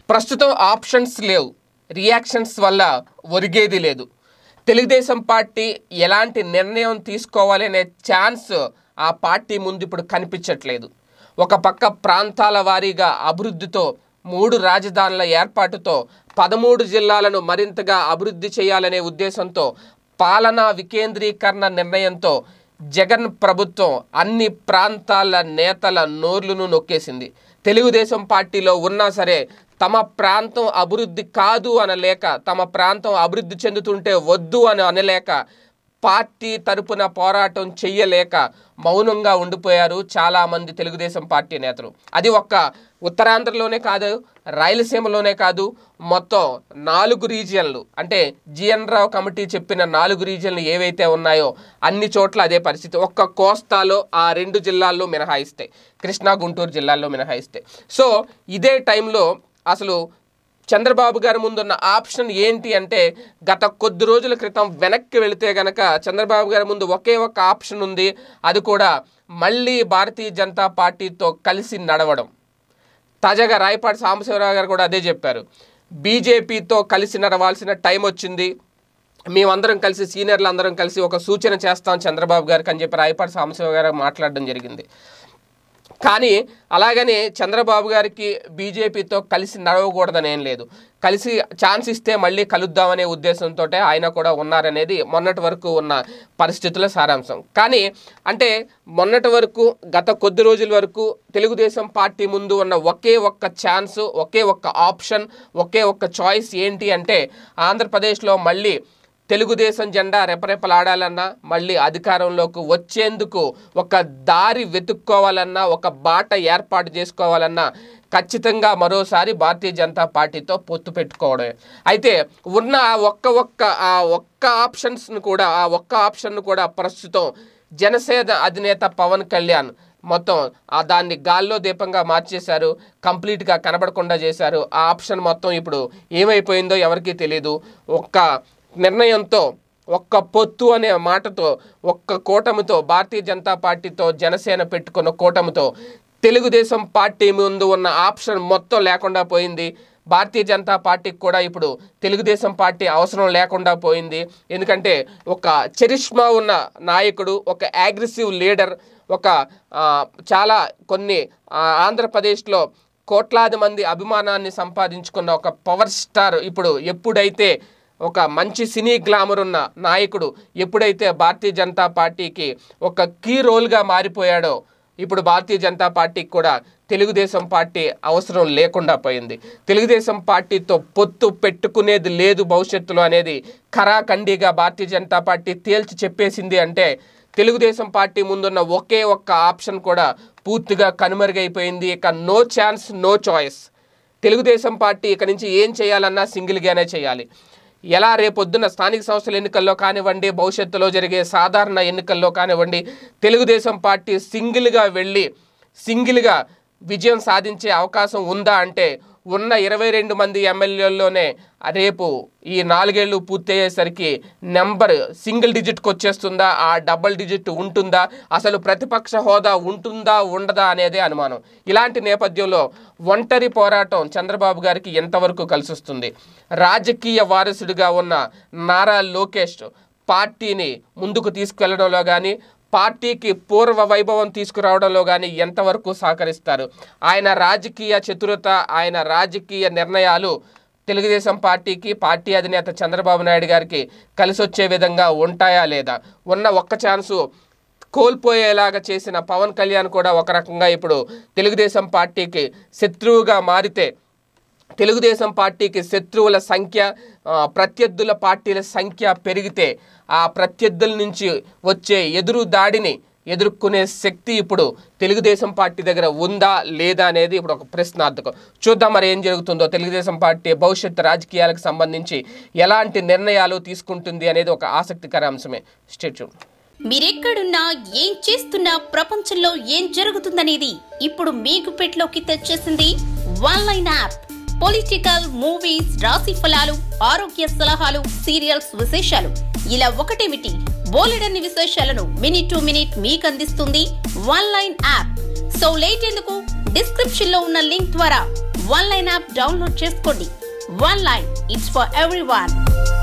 ప్రస్తుతం ఆప్షన్స్ లేవు, రియాక్షన్స్ వల్ల ఒరిగేది లేదు. తెలుగుదేశం పార్టీ ఎలాంటి నిర్ణయం తీసుకోవాలి అనే ఛాన్స్ ఆ పార్టీ ముందు ఇప్పుడు కనిపించట్లేదు. ఒక పక్క ప్రాంతాల వారీగా అభివృద్ధితో 3 రాజధానుల ఏర్పాటుతో 13 జిల్లాలను మరింతగా అభివృద్ధి చేయాలనే ఉద్దేశంతో పాలనా వికేంద్రీకరణ నిర్ణయంతో జగన్ ప్రభుత్వం అన్ని ప్రాంతాల నేతల నోర్లను నొక్కేసింది. తెలుగుదేశం పార్టీలో ఉన్నా సరే తమ ప్రాంతం అభివృద్ధి కాదు అనలేక, తమ ప్రాంతం అభివృద్ధి చెందుతుంటే వద్దు అని అనలేక, పార్టీ తరపున పోరాటం చెయ్యలేక మౌనంగా ఉండిపోయారు చాలామంది తెలుగుదేశం పార్టీ నేతలు. అది ఒక్క ఉత్తరాంధ్రలోనే కాదు, రాయలసీమలోనే కాదు, మొత్తం 4 రీజియన్లు, అంటే జిఎన్ రావు కమిటీ చెప్పిన 4 రీజియన్లు ఏవైతే ఉన్నాయో అన్ని చోట్ల అదే పరిస్థితి. ఒక్క కోస్తాలో ఆ 2 జిల్లాల్లో మినహాయిస్తే, కృష్ణా గుంటూరు జిల్లాల్లో మినహాయిస్తే. సో ఇదే టైంలో అసలు చంద్రబాబు గారి ముందున్న ఆప్షన్ ఏంటి అంటే, గత కొద్ది రోజుల క్రితం వెనక్కి వెళితే గనక చంద్రబాబు గారి ముందు ఒకే ఒక్క ఆప్షన్ ఉంది. అది కూడా మళ్ళీ భారతీయ జనతా పార్టీతో కలిసి నడవడం. తాజాగా రాయపాటి సాంబశివరావు గారు కూడా అదే చెప్పారు. బీజేపీతో కలిసి నడవాల్సిన టైం వచ్చింది, మేమందరం కలిసి, సీనియర్లు అందరం కలిసి ఒక సూచన చేస్తాం చంద్రబాబు గారికి అని చెప్పి రాయపాటి సాంబశివరావు గారు మాట్లాడడం జరిగింది. కానీ అలాగని చంద్రబాబు గారికి బీజేపీతో కలిసి నడవకూడదని ఏం లేదు. కలిసి ఛాన్స్ ఇస్తే మళ్ళీ కలుద్దామనే ఉద్దేశంతో ఆయన కూడా ఉన్నారనేది మొన్నటి వరకు ఉన్న పరిస్థితుల సారాంశం. కానీ అంటే మొన్నటి వరకు, గత కొద్ది రోజుల వరకు తెలుగుదేశం పార్టీ ముందు ఉన్న ఒకే ఒక్క ఛాన్స్, ఒకే ఒక్క ఆప్షన్, ఒకే ఒక్క చాయిస్ ఏంటి అంటే, ఆంధ్రప్రదేశ్లో మళ్ళీ తెలుగుదేశం జెండా రెపరెపలాడాలన్నా, మళ్ళీ అధికారంలోకి వచ్చేందుకు ఒక దారి వెతుక్కోవాలన్నా, ఒక బాట ఏర్పాటు చేసుకోవాలన్నా ఖచ్చితంగా మరోసారి భారతీయ జనతా పార్టీతో పొత్తు పెట్టుకోవడమే. అయితే ఉన్న ఆ ఒక్క ఆప్షన్ను కూడా ప్రస్తుతం జనసేన అధినేత పవన్ కళ్యాణ్ మొత్తం దాన్ని గాల్లో దీపంగా మార్చేశారు, కంప్లీట్గా కనబడకుండా చేశారు. ఆ ఆప్షన్ మొత్తం ఇప్పుడు ఏమైపోయిందో ఎవరికీ తెలియదు. ఒక్క నిర్ణయంతో, ఒక్క పొత్తు అనే మాటతో, ఒక్క కూటమితో, భారతీయ జనతా పార్టీతో జనసేన పెట్టుకున్న కూటమితో తెలుగుదేశం పార్టీ ముందు ఉన్న ఆప్షన్ మొత్తం లేకుండా పోయింది. భారతీయ జనతా పార్టీకి కూడా ఇప్పుడు తెలుగుదేశం పార్టీ అవసరం లేకుండా పోయింది. ఎందుకంటే ఒక చరిష్మా ఉన్న నాయకుడు, ఒక అగ్రెసివ్ లీడర్, ఒక కొన్ని ఆంధ్రప్రదేశ్లో కోట్లాది మంది అభిమానాన్ని సంపాదించుకున్న ఒక పవర్ స్టార్ ఇప్పుడు ఎప్పుడైతే ఒక మంచి సినీ గ్లామర్ ఉన్న నాయకుడు ఎప్పుడైతే భారతీయ జనతా పార్టీకి ఒక కీ రోల్గా మారిపోయాడో, ఇప్పుడు భారతీయ జనతా పార్టీకి కూడా తెలుగుదేశం పార్టీ అవసరం లేకుండా పోయింది. తెలుగుదేశం పార్టీతో పొత్తు పెట్టుకునేది లేదు భవిష్యత్తులో అనేది ఖరాఖండిగా భారతీయ జనతా పార్టీ తేల్చి చెప్పేసింది. అంటే తెలుగుదేశం పార్టీ ముందున్న ఒకే ఒక్క ఆప్షన్ కూడా పూర్తిగా కనుమరుగైపోయింది. ఇక no chance, no choice. Telugu Desam party ఇక నుంచి ఏం చేయాలన్నా సింగిల్గానే చేయాలి. ఎలా రేపొద్దున స్థానిక సంస్థల ఎన్నికల్లో కానివ్వండి, భవిష్యత్తులో జరిగే సాధారణ ఎన్నికల్లో కానివ్వండి, తెలుగుదేశం పార్టీ సింగిల్గా విజయం సాధించే అవకాశం ఉందా అంటే, ఉన్న 22 మంది ఎమ్మెల్యేల్లోనే రేపు ఈ 4 ఏళ్ళు పూర్తయ్యేసరికి నెంబర్ సింగిల్ డిజిట్కి వచ్చేస్తుందా, ఆ డబుల్ డిజిట్ ఉంటుందా, అసలు ప్రతిపక్ష హోదా ఉంటుందా ఉండదా అనేదే అనుమానం. ఇలాంటి నేపథ్యంలో ఒంటరి పోరాటం చంద్రబాబు గారికి ఎంతవరకు కలిసొస్తుంది? రాజకీయ వారసుడిగా ఉన్న నారా లోకేష్ పార్టీని ముందుకు తీసుకెళ్లడంలో కానీ, పార్టీకి పూర్వ వైభవం తీసుకురావడంలో కానీ ఎంతవరకు సహకరిస్తారు? ఆయన రాజకీయ చతురత, ఆయన రాజకీయ నిర్ణయాలు తెలుగుదేశం పార్టీకి, పార్టీ అధినేత చంద్రబాబు నాయుడు గారికి కలిసొచ్చే విధంగా ఉంటాయా లేదా? ఉన్న ఒక్క ఛాన్సు కోల్పోయేలాగా చేసిన పవన్ కళ్యాణ్ కూడా ఒక రకంగా ఇప్పుడు తెలుగుదేశం పార్టీకి శత్రువుగా మారితే, తెలుగుదేశం పార్టీకి శత్రువుల సంఖ్య, ప్రత్యర్థుల పార్టీల సంఖ్య పెరిగితే ఆ ప్రత్యర్థుల నుంచి వచ్చే ఎదురు దాడిని ఎదుర్కొనే శక్తి ఇప్పుడు తెలుగుదేశం పార్టీ దగ్గర ఉందా లేదా అనేది ఇప్పుడు ఒక ప్రశ్నార్థకం. చూద్దాం మరి ఏం జరుగుతుందో. తెలుగుదేశం పార్టీ భవిష్యత్తు రాజకీయాలకు సంబంధించి ఎలాంటి నిర్ణయాలు తీసుకుంటుంది అనేది ఒక ఆసక్తికర అంశమే. Stay tune. మీరెక్కడున్నా, ఏం చేస్తున్నా, ప్రపంచంలో ఏం జరుగుతుందనేది ఇప్పుడు మీకు పెట్లోకి తెచ్చేసింది వన్లైన్ యాప్. పొలిటికల్, మూవీస్, రాశి ఫలాలు, ఆరోగ్య సలహాలు, సీరియల్స్ విశేషాలు, ఇలా ఒకటేమిటి బోలెడన్ని విశేషాలను మినిట్ టు మినిట్ మీకు అందిస్తుంది వన్లైన్ యాప్. సో లేట్ ఎందుకు, డిస్క్రిప్షన్ లో ఉన్న లింక్ ద్వారా వన్ లైన్ యాప్ డౌన్లోడ్ చేసుకోండి. One line, it's for everyone.